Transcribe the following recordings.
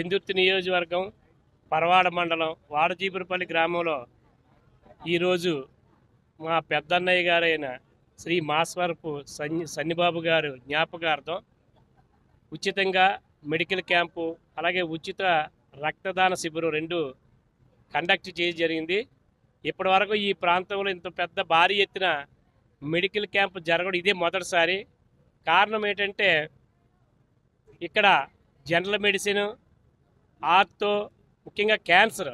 పెందుర్తి నియోజకవర్గం పరవాడ మండలం వాడజీపురపల్లి గ్రామంలో ఈరోజు మా పెద్దన్నయ్య గారైన శ్రీ మాస్వరపు సన్నిబాబు గారు జ్ఞాపకార్థం ఉచితంగా మెడికల్ క్యాంపు అలాగే ఉచిత రక్తదాన శిబిరం రెండు కండక్ట్ చేయడం జరిగింది. ఇప్పటి వరకు ఈ ప్రాంతంలో ఇంత పెద్ద భారీ ఎత్తున మెడికల్ క్యాంపు జరగడం ఇదే మొదటిసారి. కారణం ఏంటంటే ఇక్కడ జనరల్ మెడిసిన్, ఆర్తో, ముఖ్యంగా క్యాన్సర్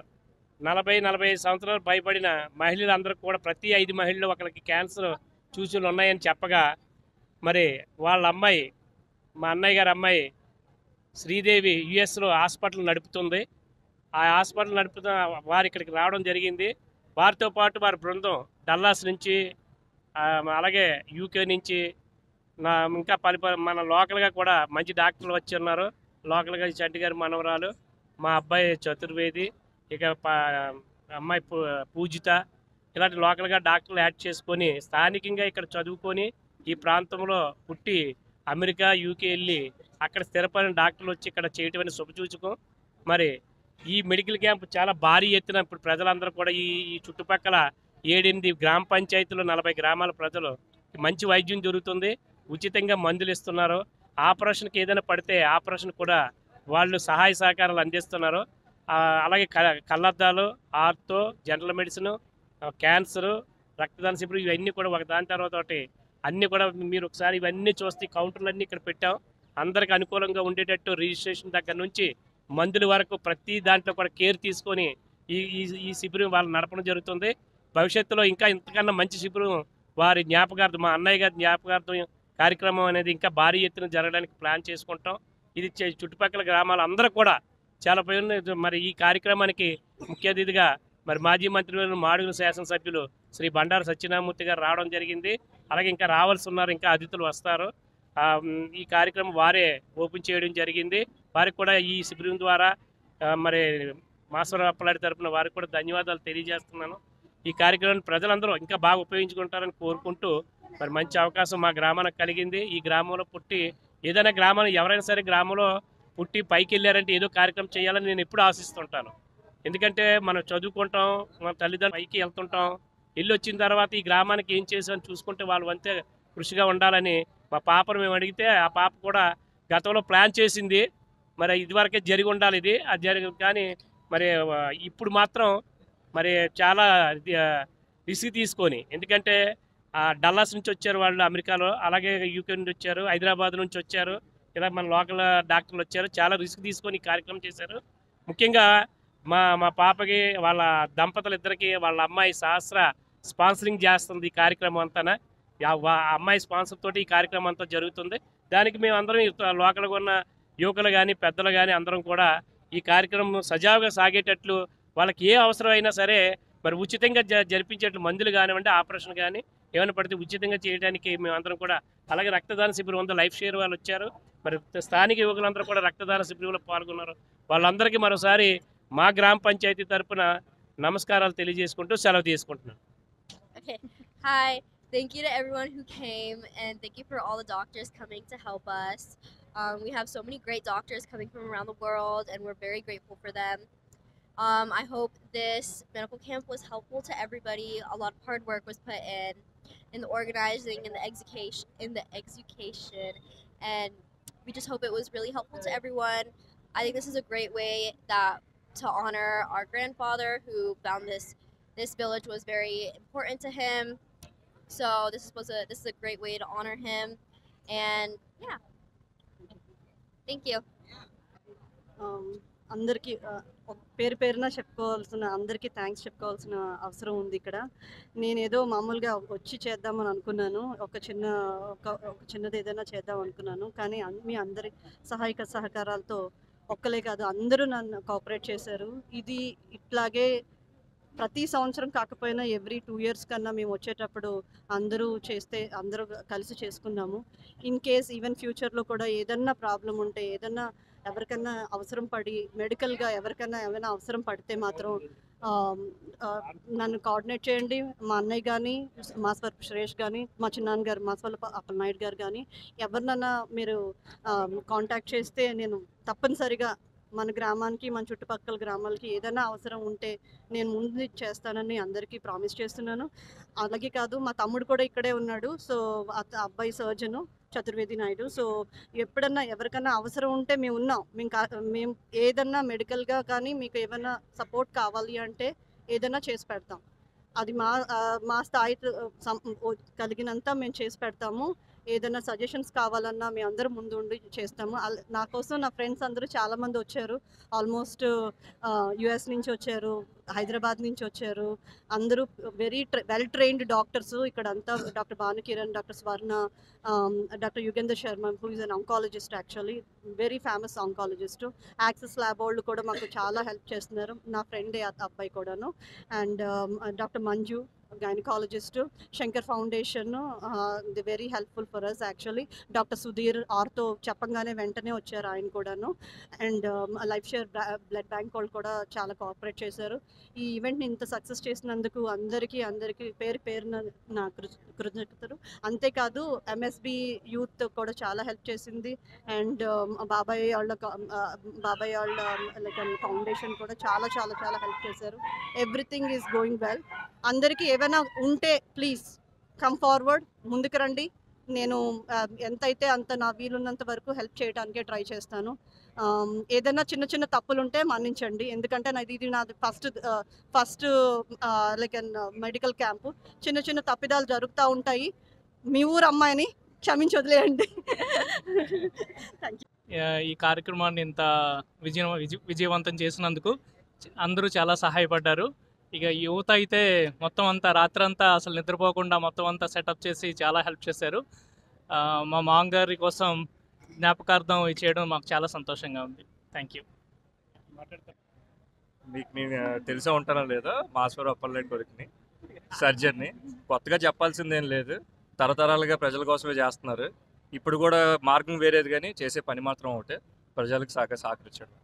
40-45 సంవత్సరాలు భయపడిన మహిళలందరూ కూడా ప్రతి 5 మహిళలు ఒకరికి క్యాన్సర్ సూచనలు ఉన్నాయని చెప్పగా మరి వాళ్ళ అమ్మాయి, మా అన్నయ్య గారి అమ్మాయి శ్రీదేవి యుఎస్లో హాస్పిటల్ నడుపుతుంది. ఆ హాస్పిటల్ నడుపుతున్న వారు ఇక్కడికి రావడం జరిగింది. వారితో పాటు వారి బృందం డల్లాస్ నుంచి అలాగే యూకే నుంచి ఇంకా మన లోకల్గా కూడా మంచి డాక్టర్లు వచ్చి ఉన్నారు. లోకల్గా చంటి గారి మనవరాలు, మా అబ్బాయి చతుర్వేది, ఇక అమ్మాయి పూజిత, ఇలాంటి లోకల్గా డాక్టర్లు యాడ్ చేసుకొని స్థానికంగా ఇక్కడ చదువుకొని ఈ ప్రాంతంలో పుట్టి అమెరికా, యూకే వెళ్ళి అక్కడ స్థిరపడిన డాక్టర్లు వచ్చి ఇక్కడ చేయటం అనేది శుభసూచకం. మరి ఈ మెడికల్ క్యాంప్ చాలా భారీ ఎత్తున ఇప్పుడు ప్రజలందరూ కూడా ఈ చుట్టుపక్కల 7-8 గ్రామ పంచాయతీలు 40 గ్రామాల ప్రజలు మంచి వైద్యం జరుగుతుంది. ఉచితంగా మందులు ఇస్తున్నారు. ఆపరేషన్కి ఏదైనా పడితే ఆపరేషన్ కూడా వాళ్ళు సహాయ సహకారాలు అందిస్తున్నారు. అలాగే కళ్ళద్దాలు, ఆర్తో, జనరల్ మెడిసిన్, క్యాన్సరు, రక్తదాన శిబిరం ఇవన్నీ కూడా ఒక దాని తర్వాత ఒకటి అన్నీ కూడా మీరు ఒకసారి ఇవన్నీ చూస్తే కౌంటర్లన్నీ ఇక్కడ పెట్టాం. అందరికి అనుకూలంగా ఉండేటట్టు రిజిస్ట్రేషన్ దగ్గర నుంచి మందుల వరకు ప్రతి దాంట్లో కూడా కేర్ తీసుకొని ఈ శిబిరం వాళ్ళు నడపడం జరుగుతుంది. భవిష్యత్తులో ఇంకా ఇంతకన్నా మంచి శిబిరం వారి జ్ఞాపకార్థం, మా అన్నయ్య గారి జ్ఞాపకార్థం కార్యక్రమం అనేది ఇంకా భారీ ఎత్తున జరగడానికి ప్లాన్ చేసుకుంటాం. ఇది చుట్టుపక్కల గ్రామాలు అందరూ కూడా చాలా మరి ఈ కార్యక్రమానికి ముఖ్య అతిథిగా మరి మాజీ మంత్రి మాడుగుల శాసనసభ్యులు శ్రీ బండారు సత్యనారాయణమూర్తి గారు రావడం జరిగింది. అలాగే ఇంకా రావాల్సి ఉన్నారు, ఇంకా అతిథులు వస్తారు. ఈ కార్యక్రమం వారే ఓపెన్ చేయడం జరిగింది. వారికి కూడా ఈ శిబిరం ద్వారా మరి మాస్వర అప్పలాడి తరపున వారికి కూడా ధన్యవాదాలు తెలియజేస్తున్నాను. ఈ కార్యక్రమాన్ని ప్రజలందరూ ఇంకా బాగా ఉపయోగించుకుంటారని కోరుకుంటూ మరి మంచి అవకాశం మా గ్రామానికి కలిగింది. ఈ గ్రామంలో పుట్టి ఏదైనా గ్రామాన్ని ఎవరైనా సరే గ్రామంలో పుట్టి పైకి వెళ్ళారంటే ఏదో కార్యక్రమం చేయాలని నేను ఎప్పుడు ఆశిస్తుంటాను. ఎందుకంటే మనం చదువుకుంటాం, మన తల్లిదండ్రులు పైకి వెళ్తుంటాం, వెళ్ళి వచ్చిన తర్వాత ఈ గ్రామానికి ఏం చేసామని చూసుకుంటే వాళ్ళు అంతే కృషిగా ఉండాలని మా పాపను మేము అడిగితే ఆ పాప కూడా గతంలో ప్లాన్ చేసింది. మరి ఇదివరకే జరిగి ఉండాలి, ఇది అది జరిగి కానీ మరి ఇప్పుడు మాత్రం మరి చాలా రిస్క్ తీసుకొని, ఎందుకంటే డల్లాస్ నుంచి వచ్చారు వాళ్ళు అమెరికాలో, అలాగే యూకే నుంచి వచ్చారు, హైదరాబాద్ నుంచి వచ్చారు, ఇలా మన లోకల్ డాక్టర్లు వచ్చారు. చాలా రిస్క్ తీసుకొని ఈ కార్యక్రమం చేశారు. ముఖ్యంగా మా పాపకి వాళ్ళ దంపతులు ఇద్దరికి వాళ్ళ అమ్మాయి సహస్ర స్పాన్సరింగ్ చేస్తుంది ఈ కార్యక్రమం అంతా. అమ్మాయి స్పాన్సర్ తోటి ఈ కార్యక్రమం అంతా జరుగుతుంది. దానికి మేము అందరం లోకల్గా ఉన్న యువకులు కానీ పెద్దలు కానీ అందరం కూడా ఈ కార్యక్రమం సజావుగా సాగేటట్లు వాళ్ళకి ఏ అవసరమైనా సరే మరి ఉచితంగా జరిపించేట్లు మందులు కానివ్వండి, ఆపరేషన్ కానీ ఏమైనా పడితే ఉచితంగా చేయడానికి మేమందరం కూడా, అలాగే రక్తదాన శిబిరం ఉందో లైఫ్ షేర్ వాళ్ళు వచ్చారు. మరి స్థానిక యువకులందరూ కూడా రక్తదాన శిబిరంలో పాల్గొన్నారు. వాళ్ళందరికీ మరోసారి మా గ్రామ పంచాయతీ తరపున నమస్కారాలు తెలియజేసుకుంటూ సెలవు తీసుకుంటున్నాను. Okay. Hi. Thank you to everyone who came, and thank you for all the doctors coming to help us. We have so many great doctors coming from around the world, and we're very grateful for them. I hope this medical camp was helpful to everybody. A lot of hard work was put in the organizing and the execution, and we just hope it was really helpful to everyone. I think this is a great way to honor our grandfather who found this village was very important to him. So this is a great way to honor him, and yeah, thank you. అందరికీ పేరు పేరున చెప్పుకోవాల్సిన అందరికీ thanks చెప్పుకోవాల్సిన అవసరం ఉంది. ఇక్కడ నేనేదో మామూలుగా వచ్చి చేద్దామని అనుకున్నాను, ఒక చిన్నది ఏదైనా చేద్దాం అనుకున్నాను. కానీ మీ అందరి సహాయక సహకారాలతో ఒక్కలే కాదు అందరూ నన్ను కోఆపరేట్ చేశారు. ఇది ఇట్లాగే ప్రతి సంవత్సరం కాకపోయినా ఎవ్రీ 2 years కన్నా మేము వచ్చేటప్పుడు అందరూ కలిసి చేసుకున్నాము. ఇన్ కేస్ ఈవెన్ ఫ్యూచర్లో కూడా ఏదన్నా ప్రాబ్లం ఉంటే, ఏదన్నా ఎవరికన్నా అవసరం పడి మెడికల్గా ఎవరికన్నా ఏమైనా అవసరం పడితే మాత్రం నన్ను కోఆర్డినేట్ చేయండి. మా అన్నయ్య కానీ, మాస్వరపు సురేష్ కానీ, మా చిన్నాన్నగారు మాస్వరపు అప్పలనాయుడు గారు కానీ ఎవరినన్నా మీరు కాంటాక్ట్ చేస్తే నేను తప్పనిసరిగా మన గ్రామానికి మన చుట్టుపక్కల గ్రామాలకి ఏదైనా అవసరం ఉంటే నేను ముందు చేస్తానని అందరికీ ప్రామిస్ చేస్తున్నాను. అలాగే కాదు, మా తమ్ముడు కూడా ఇక్కడే ఉన్నాడు. సో అబ్బాయి సర్జను చతుర్వేది నాయుడు. సో ఎప్పుడన్నా ఎవరికన్నా అవసరం ఉంటే మేము ఉన్నాం. మేము ఏదన్నా మెడికల్గా కానీ మీకు ఏమైనా సపోర్ట్ కావాలి అంటే ఏదైనా చేసి పెడతాం. అది మా స్థాయి కలిగినంత మేము చేసి పెడతాము. ఏదైనా సజెషన్స్ కావాలన్నా మేము అందరం ముందు ఉండి చేస్తాము. నా కోసం నా ఫ్రెండ్స్ అందరూ చాలామంది వచ్చారు. ఆల్మోస్ట్ యుఎస్ నుంచి వచ్చారు, హైదరాబాద్ నుంచి వచ్చారు. అందరూ వెరీ వెల్ ట్రైన్డ్ డాక్టర్స్ ఇక్కడ అంతా. Doctor Bhanukiran, doctor Swarna, doctor Yugender Sharma who is an oncologist, actually very famous oncologist. Access lab వాళ్ళు కూడా మాకు చాలా హెల్ప్ చేస్తున్నారు. నా ఫ్రెండే అబ్బాయి కూడాను. And doctor Manju gynaecologist, Shankar foundation, the very helpful for us actually. Doctor Sudheer ortho చెప్పంగానే వెంటనే వచ్చారు ఆయన కూడాను. And life share blood bank వాళ్ళు కూడా చాలా కోఆపరేట్ చేశారు. ఈ ఈవెంట్ని ఇంత సక్సెస్ చేసినందుకు అందరికీ పేరున నా కృతజ్ఞతలు. అంతేకాదు ఎంఎస్బి యూత్ కూడా చాలా హెల్ప్ చేసింది. అండ్ బాబాయ్ వాళ్ళ లైక్ ఫౌండేషన్ కూడా చాలా చాలా చాలా హెల్ప్ చేశారు. Everything is going well. అందరికీ ఏమైనా ఉంటే ప్లీజ్ కమ్ ఫార్వర్డ్, ముందుకు రండి. నేను ఎంతైతే అంత నా వీలున్నంత వరకు హెల్ప్ చేయడానికే ట్రై చేస్తాను. ఏదైనా చిన్న చిన్న తప్పులు ఉంటే మన్నించండి. ఎందుకంటే ఇది నాది ఫస్ట్ లైక్ మెడికల్ క్యాంపు. చిన్న చిన్న తప్పిదాలు జరుగుతూ ఉంటాయి. మీ ఊరు అమ్మాయిని క్షమించి వదిలేయండి. ఈ కార్యక్రమాన్ని ఇంత విజయవంతం చేసినందుకు అందరూ చాలా సహాయపడ్డారు. ఇక యువత అయితే మొత్తం అంతా రాత్రంతా అసలు నిద్రపోకుండా మొత్తం అంతా సెటప్ చేసి చాలా హెల్ప్ చేశారు. మా మామగారి కోసం జ్ఞాపకార్థం ఇది చేయడం మాకు చాలా సంతోషంగా ఉంది. Thank you. మీకు నేను తెలిసే ఉంటానో లేదో, మాస్వర్ అప్పలరెడ్డి కొడుకుని, సర్జన్ని. కొత్తగా చెప్పాల్సిందేం లేదు, తరతరాలుగా ప్రజల కోసమే చేస్తున్నారు. ఇప్పుడు కూడా మార్గం వేరేది కానీ చేసే పని మాత్రం ఒకటే, ప్రజలకు సహకరించడం.